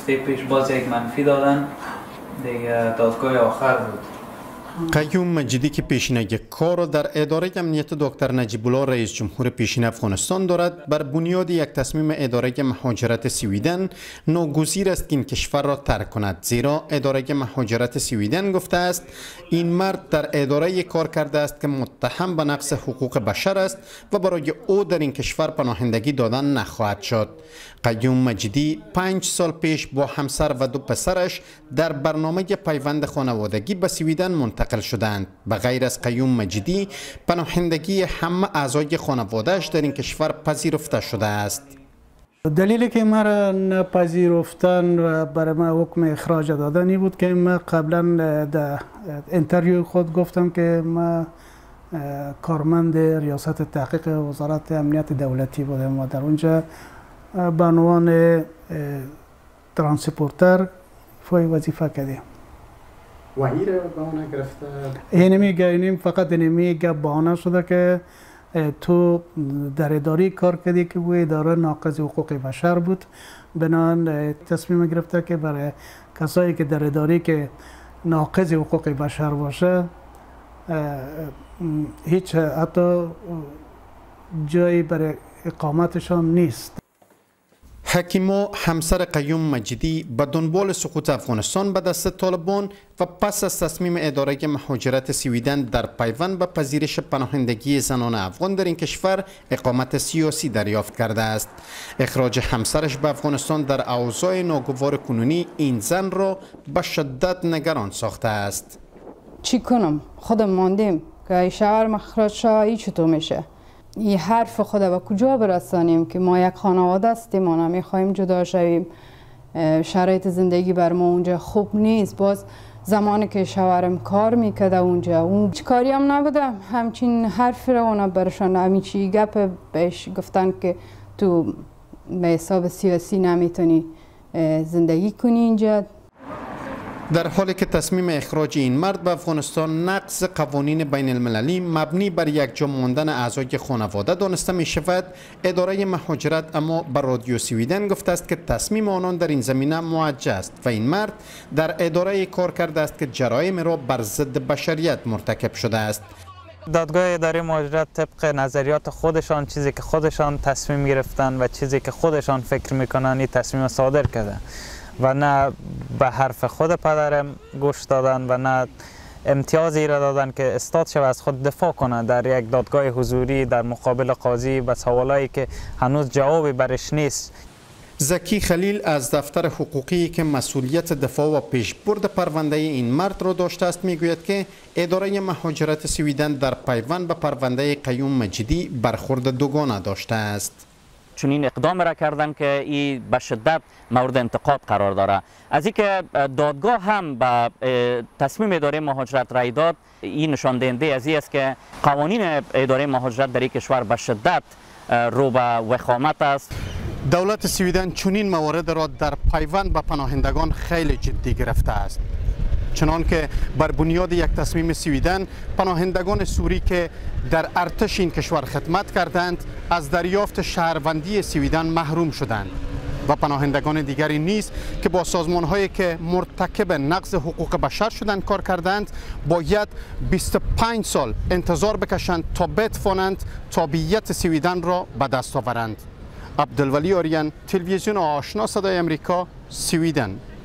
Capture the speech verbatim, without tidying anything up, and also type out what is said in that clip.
هفته پیش باز یک منفی دادن دیگه. دادگاه آخر بود. قیوم مجیدی که پیشینگی کار در اداره امنیت دکتر نجیب الله رئیس جمهور پیشین افغانستان دارد، بر بنیاد یک تصمیم اداره مهاجرت سویدن ناگزیر است که این کشور را ترک کند، زیرا اداره مهاجرت سویدن گفته است این مرد در اداره کار کرده است که متهم به نقض حقوق بشر است و برای او در این کشور پناهندگی دادن نخواهد شد. قیوم مجیدی پنج سال پیش با همسر و دو پسرش در برنامه پیوند خانوادگی به سویدن منتقل شدند. به غیر از قیوم مجیدی، پناهندگی همه اعضای خانواده‌اش در این کشور پذیرفته شده است. دلیلی که مرا نپذیرفتن و برای ما حکم اخراج دادنی بود که ما قبلا در اینترویو خود گفتم که ما کارمند ریاست تحقیق وزارت امنیت دولتی بودم و در اونجا به عنوان ترانسپورتر فای وظیفه کردیم. و این را بهانه گرفته؟ این میگه اینیم فقط این میگه بهانه شده که تو در اداره کار کردی که و اداره ناقض حقوق بشر بود، بنابراین تصمیم گرفته که برای کسایی که در اداره که ناقض حقوق بشر باشه هیچ حتی جایی برای اقامتشان نیست. حکیما همسر قیوم مجیدی به دنبال سقوط افغانستان به دست طالبان و پس از تصمیم اداره مهاجرت سویدن در پیوند به پذیرش پناهندگی زنان افغان در این کشور اقامت سیاسی دریافت کرده است. اخراج همسرش به افغانستان در اوضاع ناگوار کنونی این زن را به شدت نگران ساخته است. چی کنم؟ خودم ماندیم که شوهرم اخراج شد چطور میشه؟ این حرف خود به کجا برسانیم که ما یک خانواده هستیم، ما نمیخوایم جدا شویم، شرایط زندگی بر ما اونجا خوب نیست. باز زمانی که شوهرم کار میکرده اونجا اون کاری هم نبوده، همچین حرف رو اونا برشان همیچی گپ بهش گفتن که تو به حساب سیاسی نمیتونی زندگی کنی اینجا. در حالی که تصمیم اخراج این مرد به افغانستان نقض قوانین بین المللی مبنی بر یک جا ماندن اعضای خانواده دانسته می شود، اداره مهاجرت اما بر رادیو سویدن گفته است که تصمیم آنان در این زمینه موجه است و این مرد در اداره کار کرده است که جرایم را بر ضد بشریت مرتکب شده است. دادگاه اداره مهاجرت طبق نظریات خودشان، چیزی که خودشان تصمیم گرفتن و چیزی که خودشان فکر میکنن این تصمیم صادر کرده و نه به حرف خود پدرم گوش دادن و نه امتیازی را دادن که استاد شود از خود دفاع کنه در یک دادگاه حضوری در مقابل قاضی به سوالایی که هنوز جوابی برش نیست. زکی خلیل از دفتر حقوقی که مسئولیت دفاع و پیشبرد پرونده این مرد را داشته است میگوید که اداره مهاجرت سویدن در پیوند به پرونده قیوم مجیدی برخورد دوگانه داشته است. چون این اقدام را کردن که این به شدت مورد انتقاد قرار داره. از اینکه دادگاه هم به تصمیم اداره مهاجرت رای داد، این نشان دهنده از این است که قوانین اداره مهاجرت در این کشور به شدت رو به وخامت است. دولت سویدن چنین موارد را در پیوند به پناهندگان خیلی جدی گرفته است، چنانکه بر بنیاد یک تصمیم سویدن پناهندگان سوری که در ارتش این کشور خدمت کردند از دریافت شهروندی سویدن محروم شدند و پناهندگان دیگری نیز که با سازمان‌هایی که مرتکب نقض حقوق بشر شدند کار کردند باید بیست و پنج سال انتظار بکشند تا بتوانند تابعیت سویدن را به دست آورند. عبدالولی آریان، تلویزیون آشنا صدای امریکا، سویدن.